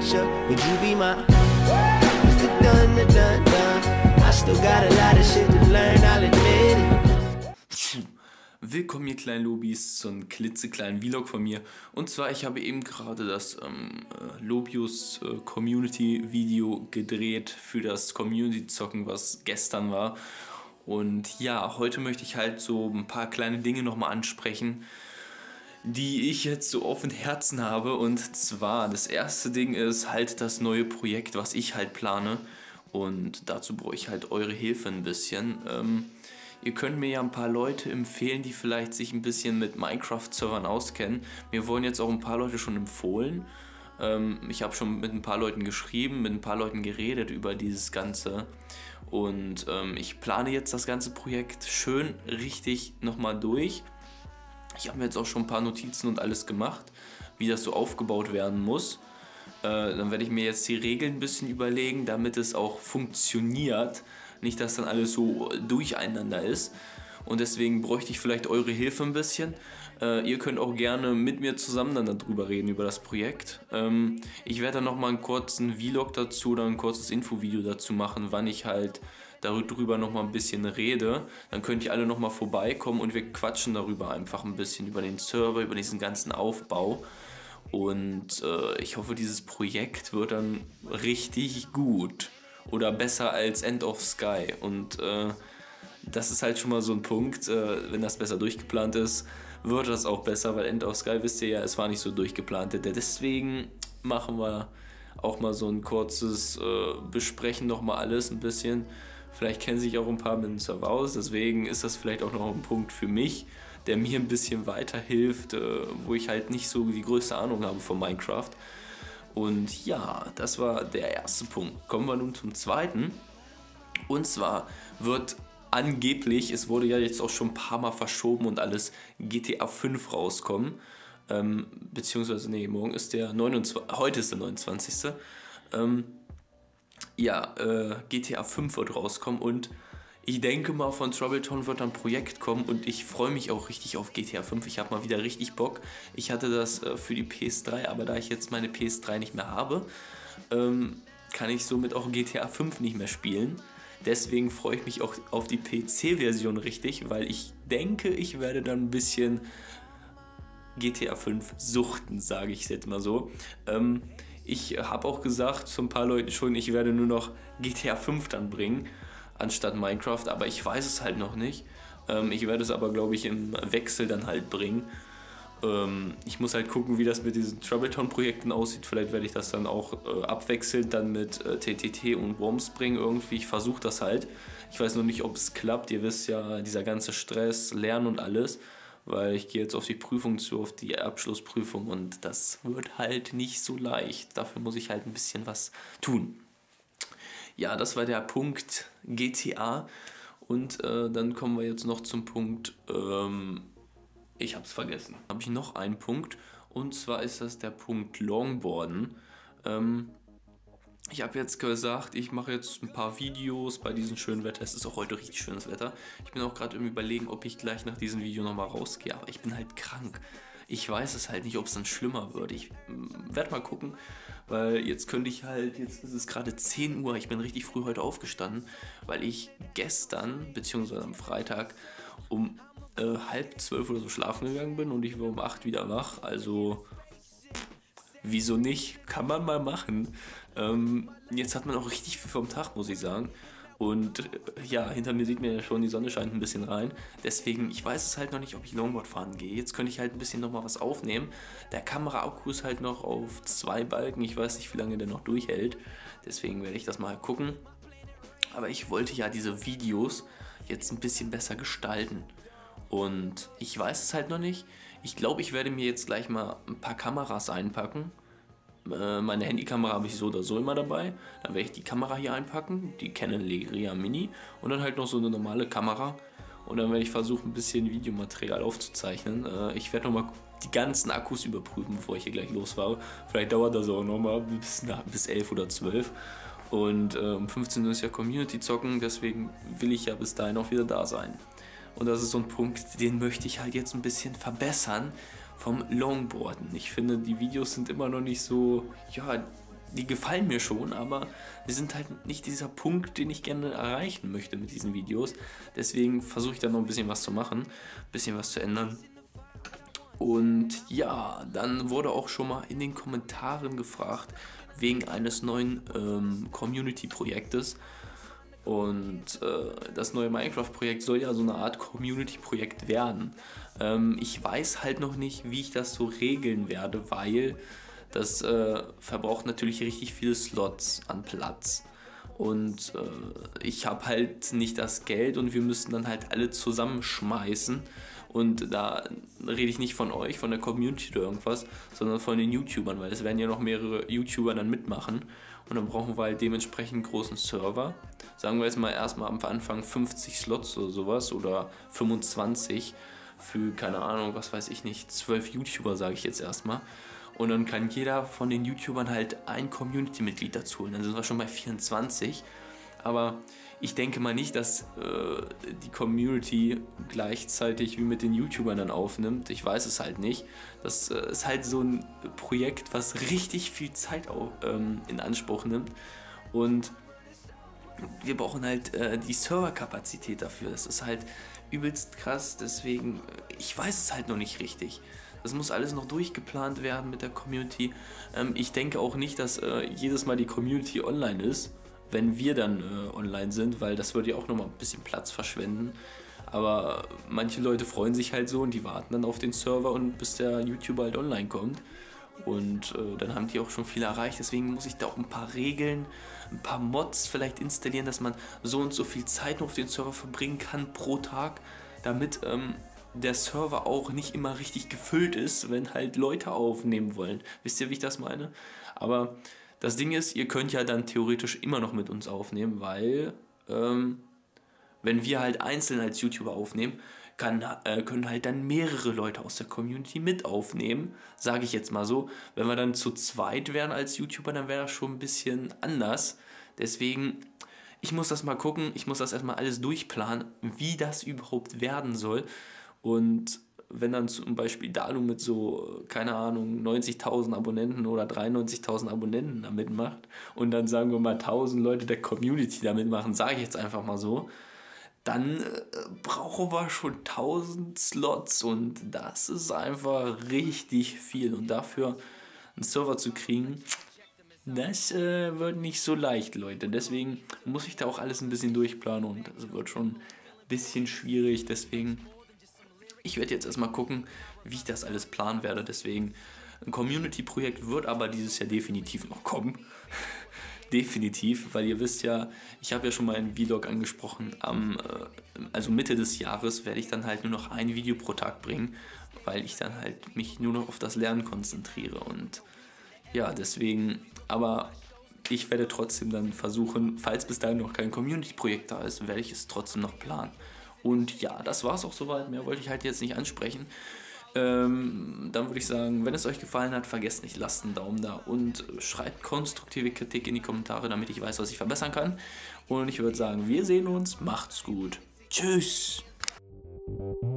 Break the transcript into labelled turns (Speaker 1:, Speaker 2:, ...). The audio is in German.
Speaker 1: picture. Would you be my Mr. Done, the done, done? I still got a lot of shit to learn, I'll admit it.
Speaker 2: Willkommen ihr kleinen Lobis zu einem klitzekleinen Vlog von mir. Und zwar, ich habe eben gerade das Lobius Community Video gedreht für das Community Zocken, was gestern war. Und ja, heute möchte ich halt so ein paar kleine Dinge nochmal ansprechen, die ich jetzt so auf dem Herzen habe. Und zwar, das erste Ding ist halt das neue Projekt, was ich halt plane. Und dazu brauche ich halt eure Hilfe ein bisschen. Ihr könnt mir ja ein paar Leute empfehlen, die vielleicht sich ein bisschen mit Minecraft-Servern auskennen. Mir wurden jetzt auch ein paar Leute schon empfohlen. Ich habe schon mit ein paar Leuten geschrieben, mit ein paar Leuten geredet über dieses Ganze. Und ich plane jetzt das ganze Projekt schön richtig nochmal durch. Ich habe mir jetzt auch schon ein paar Notizen und alles gemacht, wie das so aufgebaut werden muss. Dann werde ich mir jetzt die Regeln ein bisschen überlegen, damit es auch funktioniert. Nicht, dass dann alles so durcheinander ist. Und deswegen bräuchte ich vielleicht eure Hilfe ein bisschen. Ihr könnt auch gerne mit mir zusammen dann darüber reden, über das Projekt. Ich werde dann nochmal einen kurzen Vlog dazu oder ein kurzes Infovideo dazu machen, wann ich halt darüber nochmal ein bisschen rede. Dann könnt ihr alle nochmal vorbeikommen und wir quatschen darüber einfach ein bisschen, über den Server, über diesen ganzen Aufbau. Und ich hoffe, dieses Projekt wird dann richtig gut. Oder besser als End of Sky. Und das ist halt schon mal so ein Punkt, wenn das besser durchgeplant ist, wird das auch besser, weil End of Sky, wisst ihr ja, es war nicht so durchgeplant. Deswegen machen wir auch mal so ein kurzes Besprechen nochmal alles ein bisschen. Vielleicht kennen sich auch ein paar mit dem Server aus, deswegen ist das vielleicht auch noch ein Punkt für mich, der mir ein bisschen weiterhilft, wo ich halt nicht so die größte Ahnung habe von Minecraft. Und ja, das war der erste Punkt. Kommen wir nun zum zweiten. Und zwar wird angeblich, es wurde ja jetzt auch schon ein paar Mal verschoben und alles, GTA 5 rauskommen. Beziehungsweise, nee, morgen ist der 29. Heute ist der 29. GTA 5 wird rauskommen und ich denke mal, von Troubletown wird ein Projekt kommen und ich freue mich auch richtig auf GTA 5. Ich habe mal wieder richtig Bock. Ich hatte das für die PS3, aber da ich jetzt meine PS3 nicht mehr habe, kann ich somit auch GTA 5 nicht mehr spielen. Deswegen freue ich mich auch auf die PC-Version richtig, weil ich denke, ich werde dann ein bisschen GTA 5 suchten, sage ich jetzt mal so. Ich habe auch gesagt zu ein paar Leuten schon, ich werde nur noch GTA 5 dann bringen, anstatt Minecraft, aber ich weiß es halt noch nicht. Ich werde es aber, glaube ich, im Wechsel dann halt bringen. Ich muss halt gucken, wie das mit diesen Troubletown-Projekten aussieht. Vielleicht werde ich das dann auch abwechselnd dann mit TTT und Worms bringen irgendwie. Ich versuche das halt. Ich weiß noch nicht, ob es klappt. Ihr wisst ja, dieser ganze Stress, Lernen und alles. Weil ich gehe jetzt auf die Prüfung zu, auf die Abschlussprüfung und das wird halt nicht so leicht. Dafür muss ich halt ein bisschen was tun. Ja, das war der Punkt GTA und dann kommen wir jetzt noch zum Punkt, ich habe es vergessen. Habe ich noch einen Punkt und zwar ist das der Punkt Longboarden. Ich habe jetzt gesagt, ich mache jetzt ein paar Videos bei diesem schönen Wetter. Es ist auch heute richtig schönes Wetter. Ich bin auch gerade im Überlegen, ob ich gleich nach diesem Video nochmal rausgehe, aber ich bin halt krank. Ich weiß es halt nicht, ob es dann schlimmer wird. Ich werde mal gucken, weil jetzt könnte ich halt, jetzt ist es gerade 10 Uhr, ich bin richtig früh heute aufgestanden, weil ich gestern, beziehungsweise am Freitag, um 11:30 oder so schlafen gegangen bin und ich war um 8 wieder wach, also wieso nicht? Kann man mal machen. Jetzt hat man auch richtig viel vom Tag, muss ich sagen. Und ja, hinter mir sieht man ja schon, die Sonne scheint ein bisschen rein. Deswegen, ich weiß es halt noch nicht, ob ich Longboard fahren gehe. Jetzt könnte ich halt ein bisschen nochmal was aufnehmen. Der Kameraakku ist halt noch auf 2 Balken. Ich weiß nicht, wie lange der noch durchhält. Deswegen werde ich das mal gucken. Aber ich wollte ja diese Videos jetzt ein bisschen besser gestalten. Und ich weiß es halt noch nicht. Ich glaube, ich werde mir jetzt gleich mal ein paar Kameras einpacken. Meine Handykamera habe ich so oder so immer dabei. Dann werde ich die Kamera hier einpacken, die Canon Legria Mini und dann halt noch so eine normale Kamera. Und dann werde ich versuchen, ein bisschen Videomaterial aufzuzeichnen. Ich werde nochmal die ganzen Akkus überprüfen, bevor ich hier gleich losfahre. Vielleicht dauert das auch nochmal bis 11 oder 12. Und um 15 Uhr ist ja Community zocken, deswegen will ich ja bis dahin auch wieder da sein. Und das ist so ein Punkt, den möchte ich halt jetzt ein bisschen verbessern vom Longboarden. Ich finde, die Videos sind immer noch nicht so, ja, die gefallen mir schon, aber sie sind halt nicht dieser Punkt, den ich gerne erreichen möchte mit diesen Videos. Deswegen versuche ich da noch ein bisschen was zu machen, ein bisschen was zu ändern. Und ja, dann wurde auch schon mal in den Kommentaren gefragt, wegen eines neuen Community-Projektes. Und das neue Minecraft-Projekt soll ja so eine Art Community-Projekt werden. Ich weiß halt noch nicht, wie ich das so regeln werde, weil das verbraucht natürlich richtig viele Slots an Platz. Und ich habe halt nicht das Geld und wir müssen dann halt alle zusammenschmeißen. Und da rede ich nicht von euch, von der Community oder irgendwas, sondern von den YouTubern, weil es werden ja noch mehrere YouTuber dann mitmachen. Und dann brauchen wir halt dementsprechend einen großen Server. Sagen wir jetzt mal erstmal am Anfang 50 Slots oder sowas oder 25 für, keine Ahnung, was weiß ich nicht, 12 YouTuber sage ich jetzt erstmal. Und dann kann jeder von den YouTubern halt ein Community-Mitglied dazu holen. Dann sind wir schon bei 24. Aber ich denke mal nicht, dass die Community gleichzeitig wie mit den YouTubern dann aufnimmt. Ich weiß es halt nicht. Das ist halt so ein Projekt, was richtig viel Zeit in Anspruch nimmt. Und wir brauchen halt die Serverkapazität dafür. Das ist halt übelst krass. Deswegen, ich weiß es halt noch nicht richtig. Das muss alles noch durchgeplant werden mit der Community. Ich denke auch nicht, dass jedes Mal die Community online ist, wenn wir dann online sind, weil das würde ja auch nochmal ein bisschen Platz verschwenden. Aber manche Leute freuen sich halt so und die warten dann auf den Server und bis der YouTuber halt online kommt. Und dann haben die auch schon viel erreicht. Deswegen muss ich da auch ein paar Regeln, ein paar Mods vielleicht installieren, dass man so und so viel Zeit auf den Server verbringen kann pro Tag, damit der Server auch nicht immer richtig gefüllt ist, wenn halt Leute aufnehmen wollen. Wisst ihr, wie ich das meine? Aber das Ding ist, ihr könnt ja dann theoretisch immer noch mit uns aufnehmen, weil wenn wir halt einzeln als YouTuber aufnehmen, können halt dann mehrere Leute aus der Community mit aufnehmen, sage ich jetzt mal so. Wenn wir dann zu zweit wären als YouTuber, dann wäre das schon ein bisschen anders. Deswegen, ich muss das mal gucken, ich muss das erstmal alles durchplanen, wie das überhaupt werden soll. Und wenn dann zum Beispiel Dalu mit so, keine Ahnung, 90.000 Abonnenten oder 93.000 Abonnenten da mitmacht und dann sagen wir mal 1.000 Leute der Community da mitmachen, sage ich jetzt einfach mal so, dann brauchen wir schon 1.000 Slots und das ist einfach richtig viel. Und dafür einen Server zu kriegen, das wird nicht so leicht, Leute. Deswegen muss ich da auch alles ein bisschen durchplanen und das wird schon ein bisschen schwierig. Deswegen, ich werde jetzt erstmal gucken, wie ich das alles planen werde. Deswegen, ein Community-Projekt wird aber dieses Jahr definitiv noch kommen. Definitiv, weil ihr wisst ja, ich habe ja schon mal einen Vlog angesprochen, also Mitte des Jahres werde ich dann halt nur noch ein Video pro Tag bringen, weil ich dann halt mich nur noch auf das Lernen konzentriere und ja, deswegen, aber ich werde trotzdem dann versuchen, falls bis dahin noch kein Community-Projekt da ist, werde ich es trotzdem noch planen. Und ja, das war es auch soweit, mehr wollte ich halt jetzt nicht ansprechen. Dann würde ich sagen, wenn es euch gefallen hat, vergesst nicht, lasst einen Daumen da und schreibt konstruktive Kritik in die Kommentare, damit ich weiß, was ich verbessern kann. Und ich würde sagen, wir sehen uns, macht's gut. Tschüss!